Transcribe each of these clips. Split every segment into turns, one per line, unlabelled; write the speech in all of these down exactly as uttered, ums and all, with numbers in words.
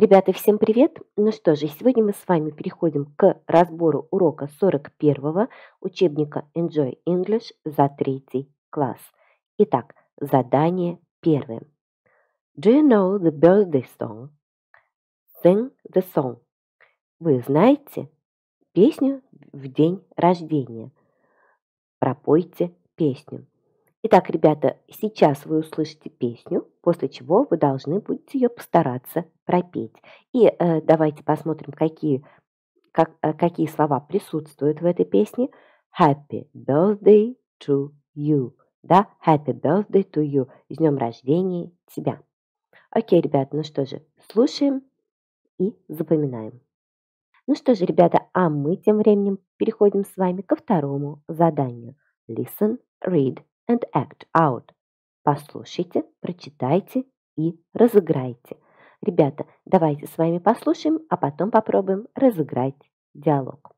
Ребята, всем привет! Ну что же, сегодня мы с вами переходим к разбору урока сорок первого учебника Enjoy English за третий класс. Итак, задание первое. Do you know the birthday song? Sing the song. Вы знаете песню в день рождения? Пропойте песню. Итак, ребята, сейчас вы услышите песню, после чего вы должны будете ее постараться пропеть. И э, давайте посмотрим, какие, как, э, какие слова присутствуют в этой песне. Happy birthday to you. Да, happy birthday to you. С днем рождения тебя. Окей, ребята, ну что же, слушаем и запоминаем. Ну что же, ребята, а мы тем временем переходим с вами ко второму заданию. Listen, read and act out. Послушайте, прочитайте и разыграйте. Ребята, давайте с вами послушаем, а потом попробуем разыграть диалог.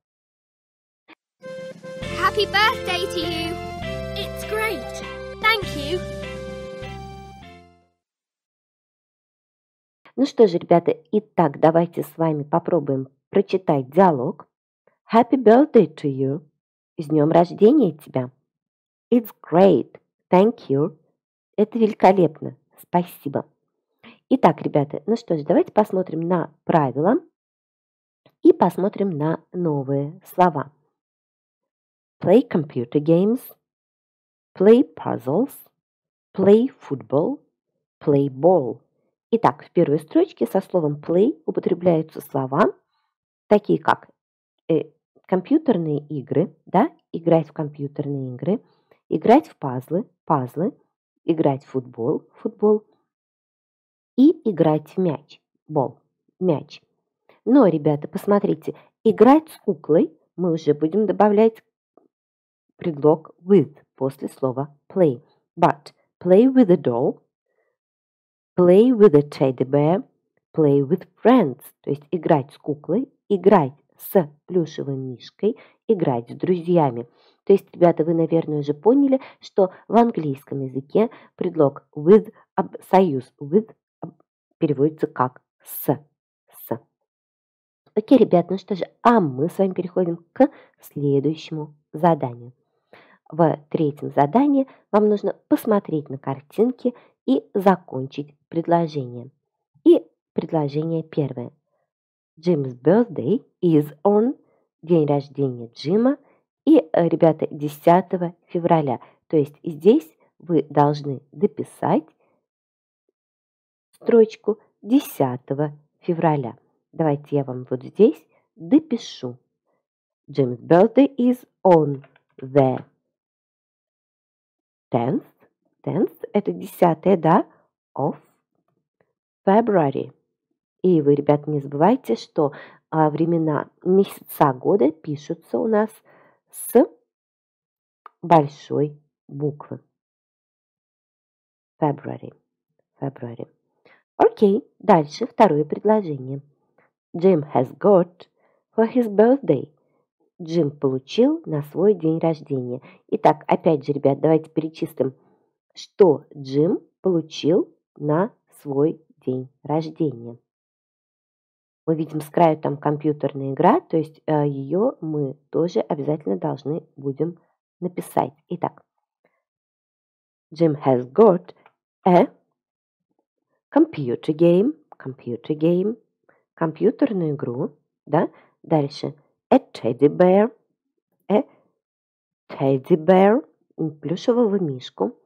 Happy birthday to you! It's great! Thank you!
Ну что же, ребята, итак, давайте с вами попробуем прочитать диалог. Happy birthday to you! С днем рождения тебя! It's great! Thank you! Это великолепно! Спасибо! Итак, ребята, ну что ж, давайте посмотрим на правила и посмотрим на новые слова. Play computer games, play puzzles, play football, play ball. Итак, в первой строчке со словом play употребляются слова, такие как э, компьютерные игры, да, играть в компьютерные игры, играть в пазлы, пазлы, играть в футбол, футбол и играть в мяч, бол, мяч. Но, ребята, посмотрите, играть с куклой мы уже будем добавлять предлог with после слова play. But play with a doll, play with a teddy bear, play with friends. То есть играть с куклой, играть с плюшевым мишкой, играть с друзьями. То есть, ребята, вы, наверное, уже поняли, что в английском языке предлог with, союз with переводится как с. с. Окей, ребят, ну что же, а мы с вами переходим к следующему заданию. В третьем задании вам нужно посмотреть на картинки и закончить предложение. И предложение первое. Jim's birthday is on. День рождения Джима. И, ребята, десятого февраля. То есть здесь вы должны дописать строчку десятого февраля. Давайте я вам вот здесь допишу. Jim's birthday is on the tenth. tenth – это десятое, да? Of February. И вы, ребят, не забывайте, что а, времена месяца года пишутся у нас с большой буквы. February. February. Окей, дальше второе предложение. Jim has got for his birthday. Джим получил на свой день рождения. Итак, опять же, ребят, давайте перечислим, что Джим получил на свой день рождения. Мы видим с краю там компьютерная игра, то есть э, ее мы тоже обязательно должны будем написать. Итак, Jim has got a computer game, computer game, компьютерную игру, да, дальше a teddy bear, a teddy bear, плюшевого мишку,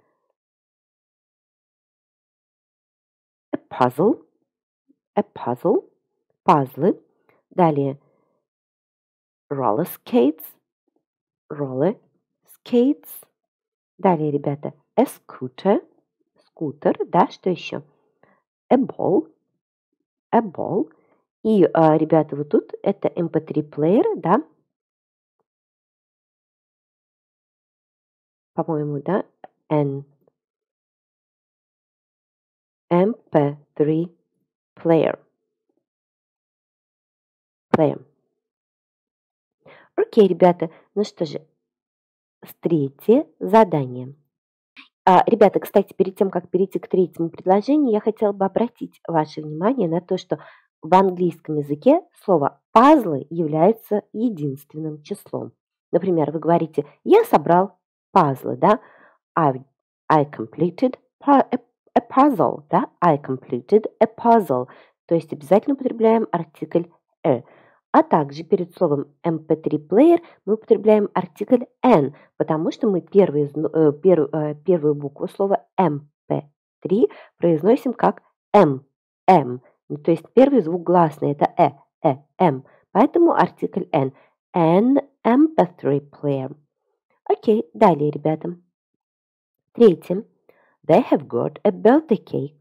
a puzzle, a puzzle, пазлы, далее roller skates, roller skates, далее, ребята, a scooter, скутер, да, что еще? A ball, a ball, и, а, ребята, вот тут это эм пэ три плеер, да, по-моему, да, an эм пэ три player. player. Окей, ребята, ну что же, третье задание. А, ребята, кстати, перед тем, как перейти к третьему предложению, я хотела бы обратить ваше внимание на то, что в английском языке слово «пазлы» является единственным числом. Например, вы говорите «я собрал пазлы», да? I, I completed a, a puzzle, да? I completed a puzzle. То есть обязательно употребляем артикль «a». А также перед словом эм пи три плеер мы употребляем артикль «n», потому что мы первую, первую, первую букву слова эм пи три произносим как «m», «m». То есть первый звук гласный – это «э», «э», «m». Поэтому артикль «n». An эм пи три player. Окей, далее, ребята. Третье. They have got a birthday cake.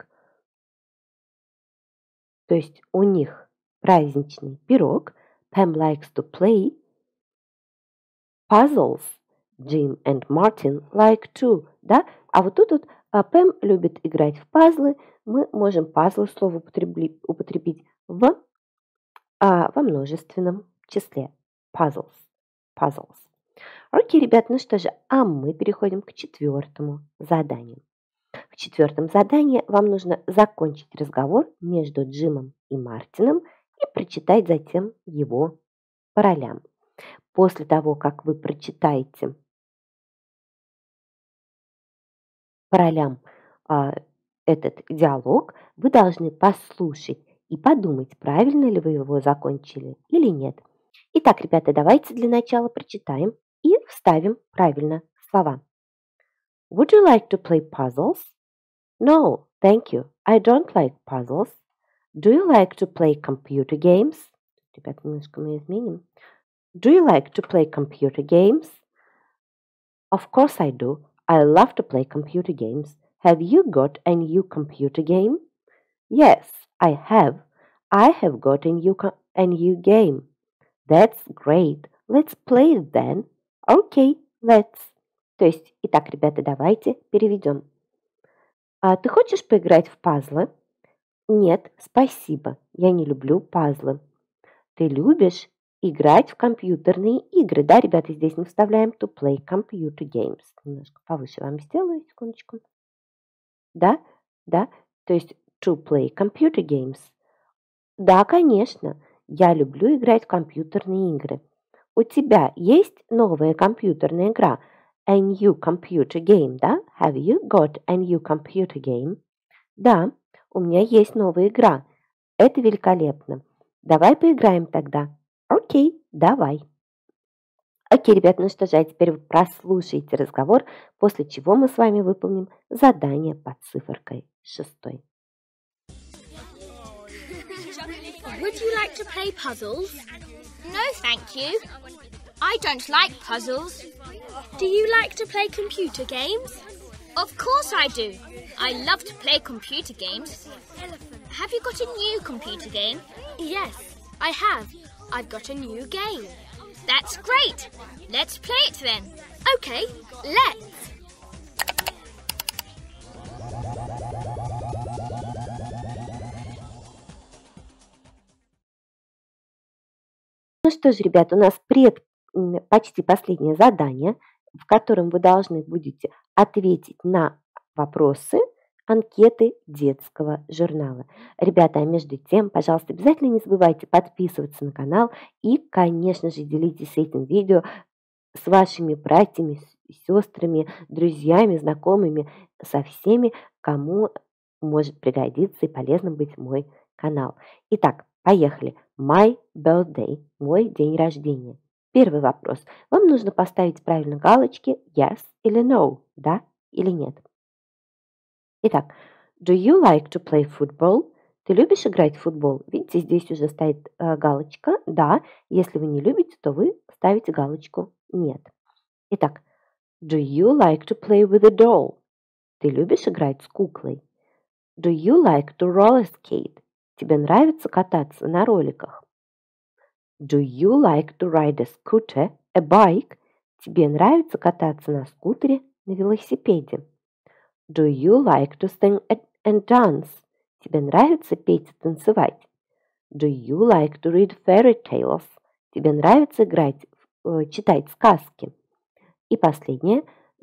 То есть у них праздничный пирог. Pam likes to play puzzles. Jim and Martin like to. Да? А вот тут вот а, Пэм любит играть в пазлы. Мы можем пазлы слово употребить, употребить в, а, во множественном числе. Puzzles. Puzzles. Окей, ребят, ну что же, а мы переходим к четвертому заданию. В четвертом задании вам нужно закончить разговор между Джимом и Мартином и прочитать затем его по ролям. После того, как вы прочитаете по ролям а, этот диалог, вы должны послушать и подумать, правильно ли вы его закончили или нет. Итак, ребята, давайте для начала прочитаем и вставим правильно слова. Would you like to play puzzles? No, thank you. I don't like puzzles. Do you like to play computer games? Ребята, немножко мы изменим. Do you like to play computer games? Of course I do. I love to play computer games. Have you got a new computer game? Yes, I have. I have got a new, a new game. That's great. Let's play it then. Okay, let's. То есть, итак, ребята, давайте переведем. А ты хочешь поиграть в пазлы? Нет, спасибо. Я не люблю пазлы. Ты любишь играть в компьютерные игры? Да, ребята, здесь мы вставляем to play computer games. Немножко повыше вам сделаю, секундочку. Да, да, то есть to play computer games. Да, конечно, я люблю играть в компьютерные игры. У тебя есть новая компьютерная игра? A new computer game, да? Have you got a new computer game? Да, у меня есть новая игра. Это великолепно. Давай поиграем тогда. Окей, давай. Окей, ребят, ну что же, а теперь вы прослушайте разговор, после чего мы с вами выполним задание под циферкой шестой.
Would you like to play puzzles? No, thank you. I don't like puzzles. Do you like to play computer games? Of course I do. I love to play computer games. Have you got a new computer game? Yes, I have. I've got a new game. That's great. Let's play it then. Okay, let's.
Ну что же, ребята, у нас пред, почти последнее задание, в котором вы должны будете ответить на вопросы анкеты детского журнала. Ребята, а между тем, пожалуйста, обязательно не забывайте подписываться на канал и, конечно же, делитесь этим видео с вашими братьями, сестрами, друзьями, знакомыми, со всеми, кому может пригодиться и полезно быть мой канал. Итак, поехали. My birthday, мой день рождения. Первый вопрос. Вам нужно поставить правильно галочки yes или no, да или нет. Итак, do you like to play football? Ты любишь играть в футбол? Видите, здесь уже стоит э, галочка да. Если вы не любите, то вы ставите галочку нет. Итак, do you like to play with a doll? Ты любишь играть с куклой? Do you like to roller skate? Тебе нравится кататься на роликах? Do you like to ride a scooter, a bike? Тебе нравится кататься на скутере, на велосипеде? Do you like to sing and dance? Тебе нравится петь и танцевать? Do you like to read fairy tales? Тебе нравится играть, э, читать сказки? И последнее.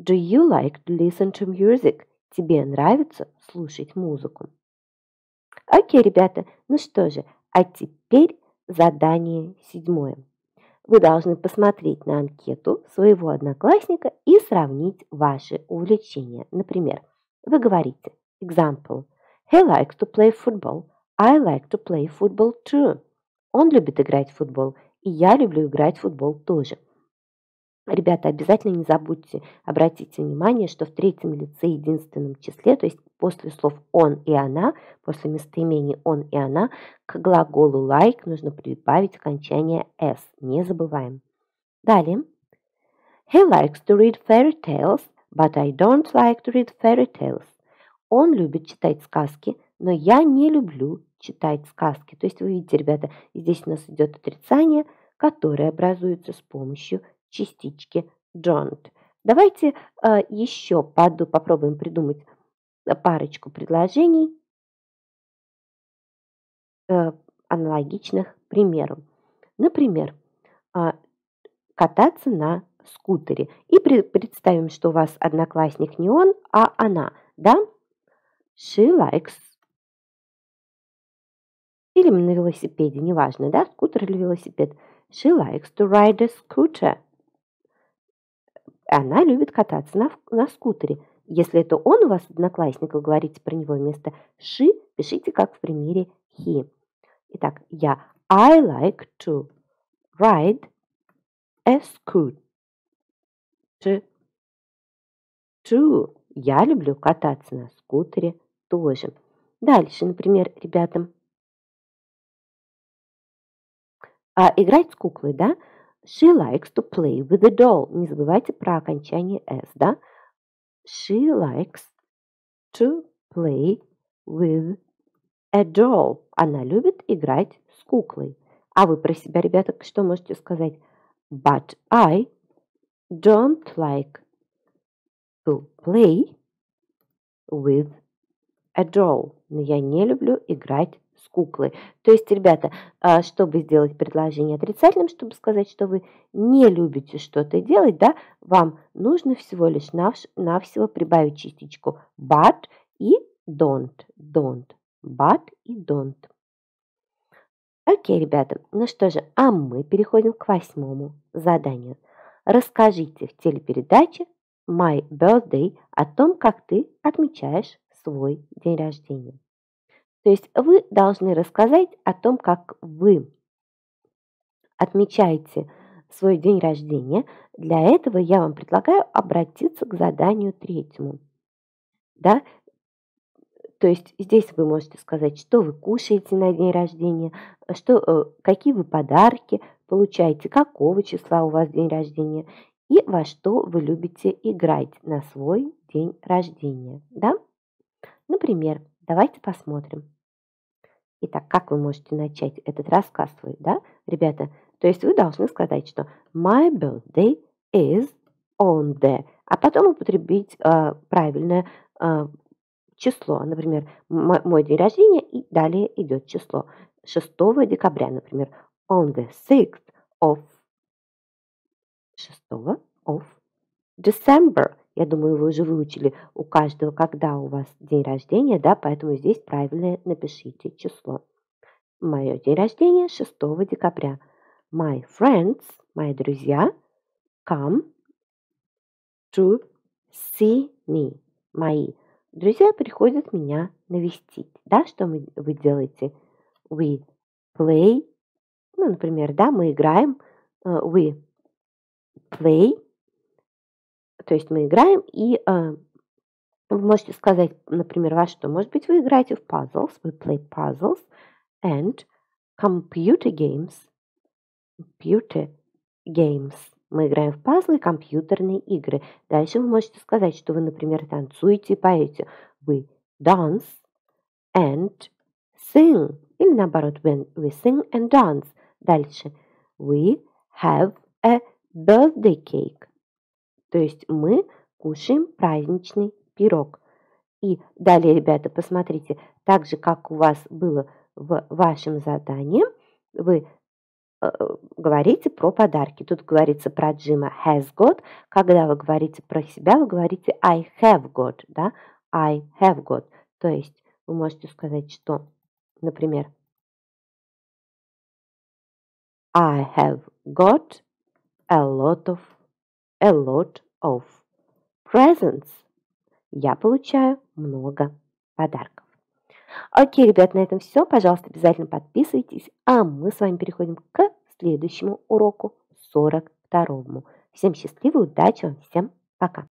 Do you like to listen to music? Тебе нравится слушать музыку? Окей, ребята, ну что же, а теперь задание седьмое. Вы должны посмотреть на анкету своего одноклассника и сравнить ваши увлечения. Например, вы говорите, example, he likes to play football, I like to play football too. Он любит играть в футбол, и я люблю играть в футбол тоже. Ребята, обязательно не забудьте, обратите внимание, что в третьем лице единственном числе, то есть после слов он и она, после местоимений он и она, к глаголу like нужно прибавить окончание s. Не забываем. Далее. He likes to read fairy tales, but I don't like to read fairy tales. Он любит читать сказки, но я не люблю читать сказки. То есть вы видите, ребята, здесь у нас идет отрицание, которое образуется с помощью частички don't. Давайте э, еще поду, попробуем придумать парочку предложений, э, аналогичных примеру. Например, э, кататься на скутере. И при, представим, что у вас одноклассник не он, а она. Да? She likes. Или на велосипеде, неважно, да, скутер или велосипед. She likes to ride a scooter. Она любит кататься на, на скутере. Если это он у вас одноклассник, вы говорите про него вместо she, пишите как в примере he. Итак, я I like to ride a scooter too. Я люблю кататься на скутере тоже. Дальше, например, ребята, а, играть с куклой, да? She likes to play with a doll. Не забывайте про окончание s, да? She likes to play with a doll. Она любит играть с куклой. А вы про себя, ребята, что можете сказать? But I don't like to play with a doll. Но я не люблю играть с куклой. То есть, ребята, чтобы сделать предложение отрицательным, чтобы сказать, что вы не любите что-то делать, да, вам нужно всего лишь навсего прибавить частичку but и don't. Don't. But и don't. Окей, ребята, ну что же, а мы переходим к восьмому заданию. Расскажите в телепередаче My Birthday о том, как ты отмечаешь свой день рождения. То есть вы должны рассказать о том, как вы отмечаете свой день рождения. Для этого я вам предлагаю обратиться к заданию третьему. Да? То есть здесь вы можете сказать, что вы кушаете на день рождения, что, какие вы подарки получаете, какого числа у вас день рождения и во что вы любите играть на свой день рождения. Да? Например, давайте посмотрим. Итак, как вы можете начать этот рассказ свой, да, ребята? То есть вы должны сказать, что my birthday is on the, а потом употребить э, правильное э, число. Например, мой, мой день рождения, и далее идет число. шестого декабря, например, on the sixth of шестого of December. Я думаю, вы уже выучили у каждого, когда у вас день рождения, да, поэтому здесь правильно напишите число. Мое день рождения шестого декабря. My friends, мои друзья, come to see me. Мои друзья приходят меня навестить. Да, что мы, вы делаете? We play, ну, например, да, мы играем, uh, we play, то есть мы играем, и uh, вы можете сказать, например, во что? Может быть, вы играете в puzzles, we play puzzles, and computer games, computer games. Мы играем в пазлы, компьютерные игры. Дальше вы можете сказать, что вы, например, танцуете и поете. We dance and sing. Или наоборот, when we sing and dance. Дальше. We have a birthday cake. То есть мы кушаем праздничный пирог. И далее, ребята, посмотрите, так же, как у вас было в вашем задании, вы э, говорите про подарки. Тут говорится про Джима has got. Когда вы говорите про себя, вы говорите I have got, да? I have got. То есть вы можете сказать, что, например, I have got a lot of, a lot of presents. Я получаю много подарков. Окей, ребят, на этом все. Пожалуйста, обязательно подписывайтесь, а мы с вами переходим к следующему уроку, сорок второму. Всем счастливой, удачи вам, всем пока.